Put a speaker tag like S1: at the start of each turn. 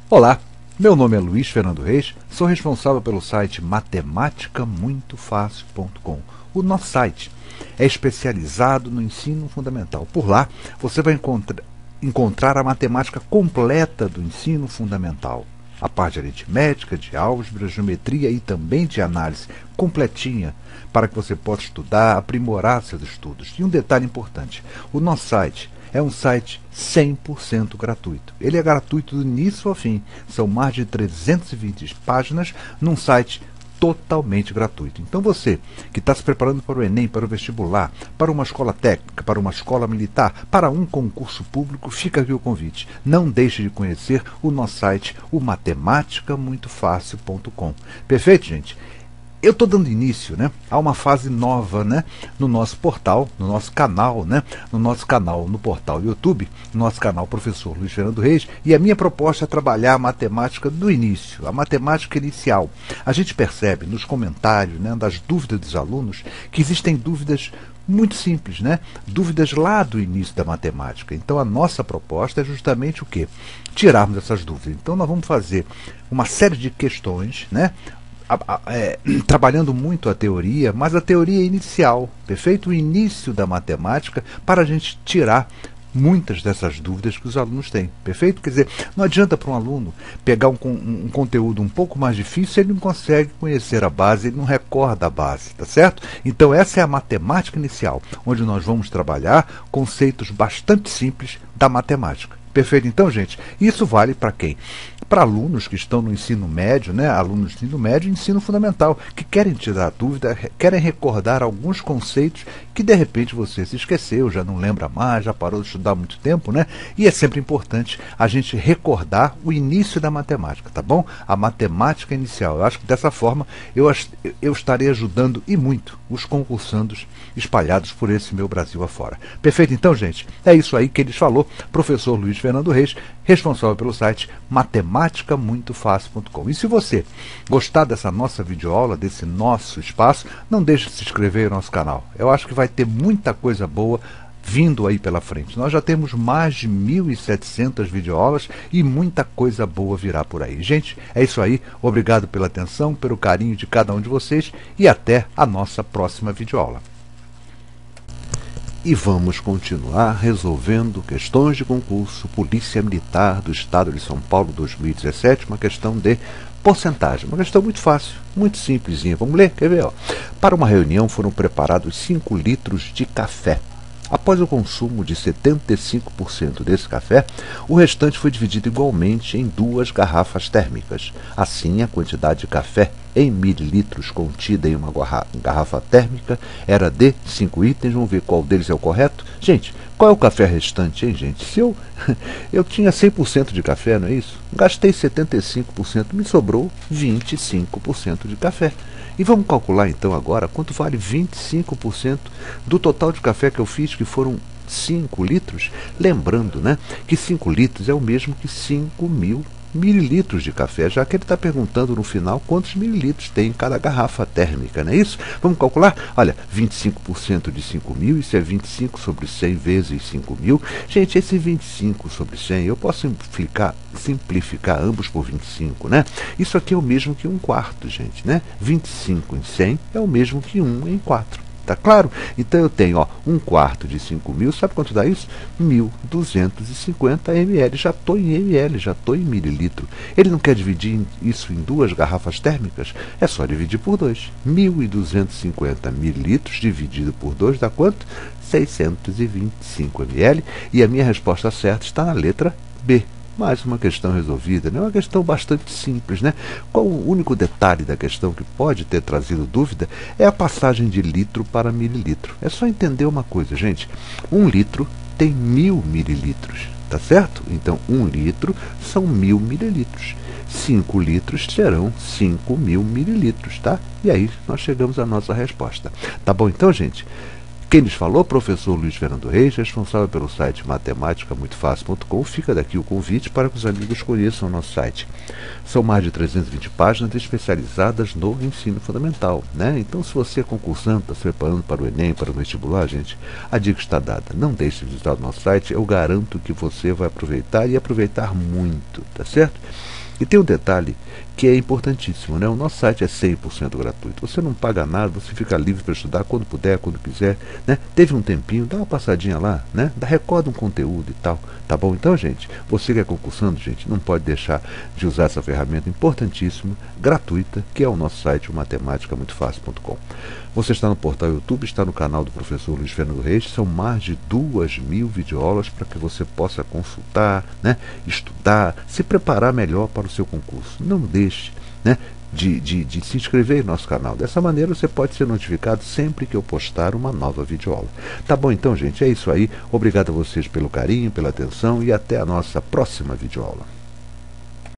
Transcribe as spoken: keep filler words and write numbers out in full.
S1: Olá, meu nome é Luiz Fernando Reis, sou responsável pelo site matemática muito fácil ponto com. O nosso site é especializado no ensino fundamental. Por lá, você vai encontra- encontrar a matemática completa do ensino fundamental. A parte de aritmética, de álgebra, geometria e também de análise completinha, para que você possa estudar, aprimorar seus estudos. E um detalhe importante, o nosso site é um site cem por cento gratuito. Ele é gratuito do início ao fim. São mais de trezentas e vinte páginas num site totalmente gratuito. Então você que está se preparando para o Enem, para o vestibular, para uma escola técnica, para uma escola militar, para um concurso público, fica aqui o convite. Não deixe de conhecer o nosso site, o matemática muito fácil ponto com. Perfeito, gente? Eu estou dando início, né, a uma fase nova, né, no nosso portal, no nosso canal, né, no nosso canal no portal YouTube, no nosso canal Professor Luiz Fernando Reis, e a minha proposta é trabalhar a matemática do início, a matemática inicial. A gente percebe nos comentários, né, das dúvidas dos alunos que existem dúvidas muito simples, né? Dúvidas lá do início da matemática. Então a nossa proposta é justamente o quê? Tirarmos essas dúvidas. Então nós vamos fazer uma série de questões, né? É, trabalhando muito a teoria, mas a teoria inicial, perfeito? O início da matemática, para a gente tirar muitas dessas dúvidas que os alunos têm, perfeito? Quer dizer, não adianta para um aluno pegar um, um, um conteúdo um pouco mais difícil se ele não consegue conhecer a base, ele não recorda a base, tá certo? Então essa é a matemática inicial, onde nós vamos trabalhar conceitos bastante simples da matemática. Perfeito? Então, gente, isso vale para quem? Para alunos que estão no ensino médio, né? Alunos do ensino médio e ensino fundamental, que querem tirar dúvida, querem recordar alguns conceitos que de repente você se esqueceu, já não lembra mais, já parou de estudar há muito tempo, né? E é sempre importante a gente recordar o início da matemática, tá bom? A matemática inicial. Eu acho que dessa forma eu, eu estarei ajudando e muito os concursandos espalhados por esse meu Brasil afora. Perfeito? Então, gente, é isso aí que eles falou, professor Luiz Fernando Reis, responsável pelo site matemática muito fácil ponto com. E se você gostar dessa nossa videoaula, desse nosso espaço, não deixe de se inscrever no nosso canal. Eu acho que vai ter muita coisa boa vindo aí pela frente. Nós já temos mais de mil e setecentas videoaulas e muita coisa boa virá por aí. Gente, é isso aí. Obrigado pela atenção, pelo carinho de cada um de vocês e até a nossa próxima videoaula. E vamos continuar resolvendo questões de concurso Polícia Militar do Estado de São Paulo dois mil e dezessete, uma questão de porcentagem, uma questão muito fácil, muito simplesinha. Vamos ler? Quer ver? Ó. Para uma reunião foram preparados cinco litros de café. Após o consumo de setenta e cinco por cento desse café, o restante foi dividido igualmente em duas garrafas térmicas. Assim, a quantidade de café em mililitros contida em uma garrafa térmica era de cinco itens. Vamos ver qual deles é o correto. Gente, qual é o café restante, hein, gente? Se eu, eu tinha cem por cento de café, não é isso? Gastei setenta e cinco por cento, me sobrou vinte e cinco por cento de café. E vamos calcular então agora quanto vale vinte e cinco por cento do total de café que eu fiz, que foram cinco litros. Lembrando, né, que cinco litros é o mesmo que cinco mil mililitros de café, já que ele está perguntando no final quantos mililitros tem em cada garrafa térmica, não é isso? Vamos calcular? Olha, vinte e cinco por cento de cinco mil, isso é vinte e cinco sobre cem vezes cinco mil. Gente, esse vinte e cinco sobre cem, eu posso simplificar, simplificar ambos por vinte e cinco, né? Isso aqui é o mesmo que um quarto, gente, né? vinte e cinco em cem é o mesmo que um em quatro. Tá claro? Então eu tenho, ó, um quarto de cinco mil, sabe quanto dá isso? mil duzentos e cinquenta mililitros. Já estou em ml, já estou em mililitro. Ele não quer dividir isso em duas garrafas térmicas? É só dividir por dois. mil duzentos e cinquenta mililitros dividido por dois dá quanto? seiscentos e vinte e cinco mililitros. E a minha resposta certa está na letra B. Mais uma questão resolvida, né? Uma questão bastante simples, né? Qual o único detalhe da questão que pode ter trazido dúvida é a passagem de litro para mililitro. É só entender uma coisa, gente. Um litro tem mil mililitros, tá certo? Então, um litro são mil mililitros. Cinco litros serão cinco mil mililitros, tá? E aí nós chegamos à nossa resposta. Tá bom então, gente? Quem lhes falou, professor Luiz Fernando Reis, responsável pelo site matemática muito fácil ponto com. Fica daqui o convite para que os amigos conheçam o nosso site. São mais de trezentas e vinte páginas especializadas no ensino fundamental, né? Então, se você é concursando, está se preparando para o Enem, para o vestibular, gente, a dica está dada. Não deixe de visitar o nosso site, eu garanto que você vai aproveitar e aproveitar muito, tá certo? E tem um detalhe que é importantíssimo, né? O nosso site é cem por cento gratuito. Você não paga nada, você fica livre para estudar quando puder, quando quiser, né? Teve um tempinho, dá uma passadinha lá, né? Dá, recorda um conteúdo e tal, tá bom? Então, gente, você que é concursando, gente, não pode deixar de usar essa ferramenta importantíssima, gratuita, que é o nosso site, o matemática muito fácil ponto com. Você está no portal YouTube, está no canal do professor Luiz Fernando Reis, são mais de duas mil videoaulas para que você possa consultar, né? Estudar, se preparar melhor para o seu concurso. Não deixe, né, de, de, de se inscrever no nosso canal. Dessa maneira você pode ser notificado sempre que eu postar uma nova videoaula. Tá bom então, gente? É isso aí. Obrigado a vocês pelo carinho, pela atenção e até a nossa próxima videoaula.